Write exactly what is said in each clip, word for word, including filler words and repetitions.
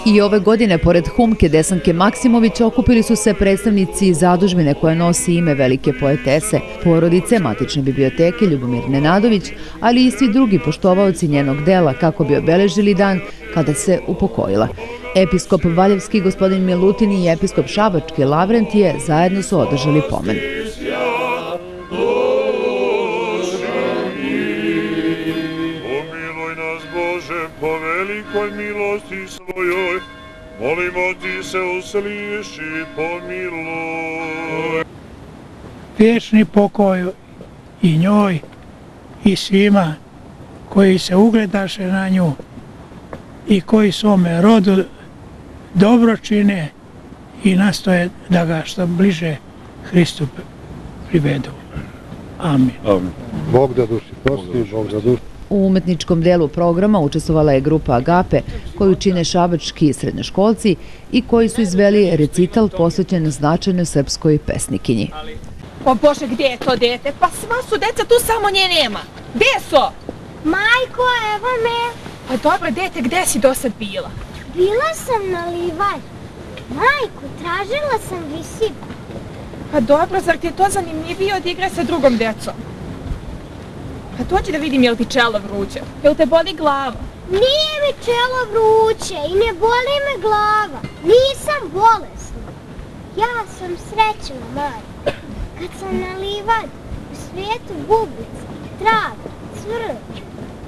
I ove godine, pored Humke Desanke Maksimović, okupili su se predstavnici zadužbine koja nosi ime velike poetese, porodice Matične biblioteke Ljubomir Nenadović, ali i svi drugi poštovaoci njenog dela kako bi obeležili dan kada se upokojila. Episkop Valjevski gospodin Milutin i episkop Šabački Lavrentije zajedno su održali pomen. Po velikoj milosti svojoj, molimo ti se usliši, pomiluj. Vječni pokoj i njoj i svima koji se ugledaše na nju i koji svome rodu dobro čine i nastoje da ga što bliže Hristu privedu. Amin. Amin. Bog da duši prosti, Bog da duši. U umetničkom delu programa učestvovala je grupa Agape, koju čine šabački srednjoškolci i koji su izveli recital posvećen značajnoj srpskoj pesnikinji. O Bože, gdje je to dete? Pa sva su deca, tu samo nje nema. Gdje su? Majko, evo me. Pa dobro, dete, gdje si do sad bila? Bila sam na livadi. Majko, tražila sam visiku. Pa dobro, zar ti je to zanimljivije od igre sa drugom decom? Pa dođi da vidim je li ti čelo vruće. Je li te boli glava? Nije mi čelo vruće i ne boli me glava. Nisam bolesna. Ja sam srećna, Marija. Kad sam na livadi, u svijetu bubica, traga, cvrlja.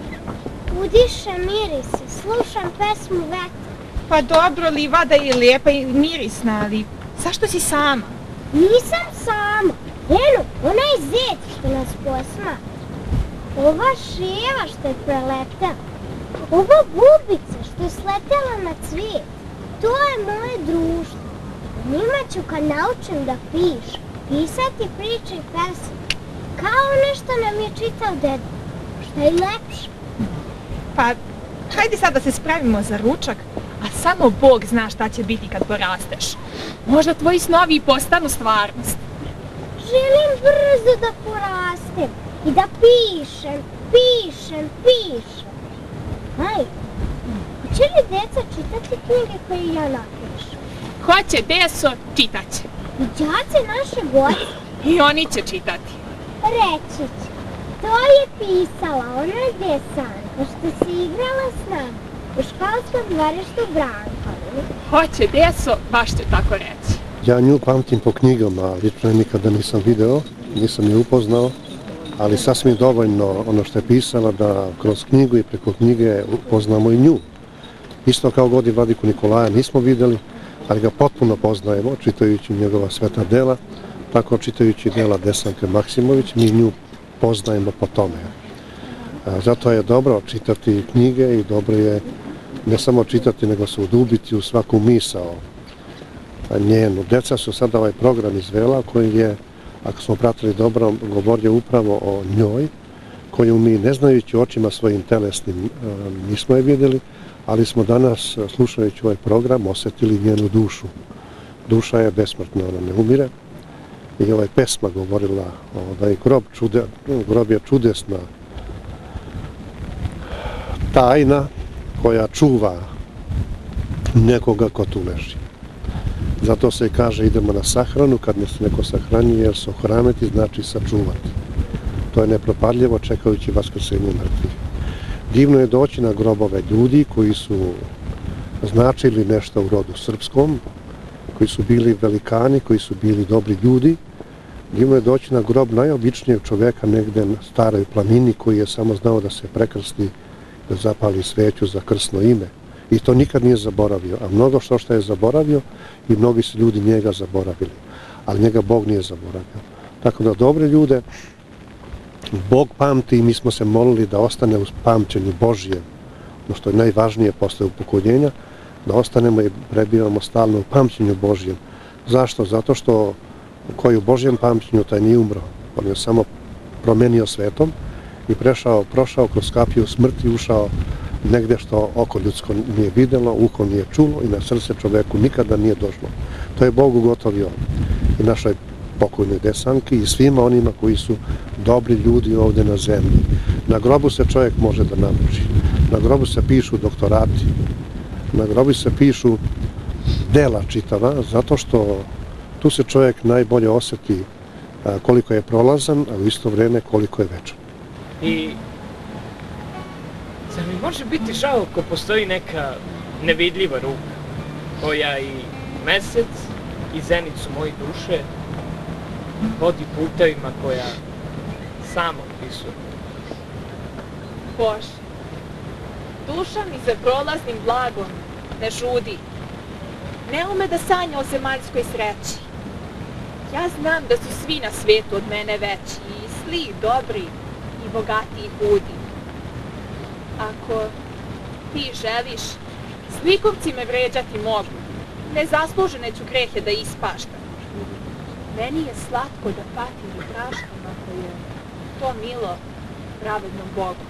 Udišem mirise, slušam pesmu vetra. Pa dobro, livada je lijepa i mirisna, ali zašto si sama? Nisam sama. Eno, onaj zec što nas posmatra. Ova ševa što je preletela, ova bubica što je sletela na cvijet, to je moje društvo. Njima ću kad naučim da pišem, pisati priče i pesme, kao nešto nam je čitao deda, što je lepše. Pa, hajde sad da se spravimo za ručak, a samo Bog zna šta će biti kad porasteš. Možda tvoji snovi i postanu stvarnost. Želim brzo da porastem. I da pišem, pišem, pišem. Aj, hoće li deca čitati knjige koje ja napišem? Hoće, deso, čitaće. I đaci naše goste? I oni će čitati. Reći će, to je pisala ona Desanka što se igrala s nama u školskom dvorištu Brankovi. Hoće, deso, baš će tako reći. Ja nju pamtim po knjigama, lično je nikada nisam video, nisam je upoznao. Ali sasvim dovoljno ono što je pisala da kroz knjigu i preko knjige upoznamo i nju. Isto kao god i vladiku Nikolaja nismo vidjeli, ali ga potpuno poznajemo čitajući njegova sveta dela, tako čitajući dela Desanke Maksimović, mi nju poznajemo po tome. Zato je dobro čitati knjige i dobro je ne samo čitati, nego se udubiti u svaku misao njenu. Deca su sada ovaj program izvela koji je, ako smo pratili dobro, govorio upravo o njoj, koju mi, ne znajući očima svojim telesnim, nismo je vidjeli, ali smo danas, slušajući ovaj program, osjetili njenu dušu. Duša je besmrtna, ona ne umire. I ovaj pesma govorila da je grob, čude, grob je čudesna tajna koja čuva nekoga ko tu leži. Zato se kaže idemo na sahranu, kad ne se neko sahranjuje, jer se ohraniti znači sačuvati. To je nepropadljivo čekajući vaskrsenje mrtvih. Divno je doći na grobove ljudi koji su značili nešto u rodu srpskom, koji su bili velikani, koji su bili dobri ljudi. Divno je doći na grob najobičnijeg čoveka negde na staroj planini koji je samo znao da se prekrsti, da zapali sveću za krsno ime. I to nikad nije zaboravio, a mnogo što što je zaboravio i mnogi su ljudi njega zaboravili, ali njega Bog nije zaboravio. Tako da dobre ljude Bog pamti i mi smo se molili da ostane u pamćenju Božijem, ono što je najvažnije posle upokoljenja, da ostanemo i prebivamo stalno u pamćenju Božijem. Zašto? Zato što koji u Božijem pamćenju taj nije umro, on je samo promenio svetom i prešao, prošao kroz kapiju smrti, ušao negde što oko ljudsko nije vidjelo, uho nije čulo i na srce čoveku nikada nije došlo. To je Bog ugotovio i našoj pokojnoj Desanki i svima onima koji su dobri ljudi ovdje na zemlji. Na grobu se čovjek može da nauči. Na grobu se pišu doktorati. Na grobi se pišu dela čitava, zato što tu se čovjek najbolje osjeti koliko je prolazan, a u isto vrijeme koliko je večan. I zar mi može biti žao ako postoji neka nevidljiva ruka koja i mesec i zenicu moje duše vodi putevima koja sama opisuje? Bože, duša mi za prolaznim blagom ne žudi. Ne ume da sanja o zemaljskoj sreći. Ja znam da su svi na svijetu od mene veći, i zli, dobri, i bogati, i hudi. Ako ti želiš, zlikovci me vređati mogu. Nezaslužene ću grehe da ispaštam. Meni je slatko da patim i praštam ako je to milo pravednom Bogu.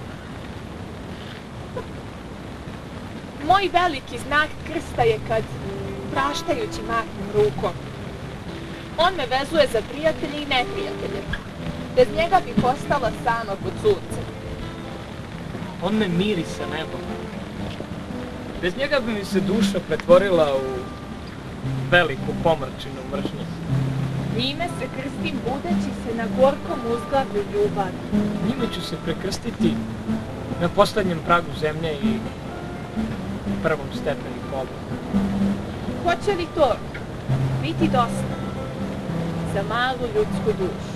Moj veliki znak krsta je kad, praštajući, mahnem rukom. On me vezuje za prijatelje i neprijatelje. Bez njega bih ostala sama pod suncem. On me miri sa nebom. Bez njega bi mi se duša pretvorila u veliku pomračinu mržnje. Njime se krstim budeći se na gorkom uzglavlju ljubavi. Njime ću se prekrstiti na poslednjem pragu zemlje i prvom stepenu pola. Hoće li to biti dosta za malu ljudsku dušu?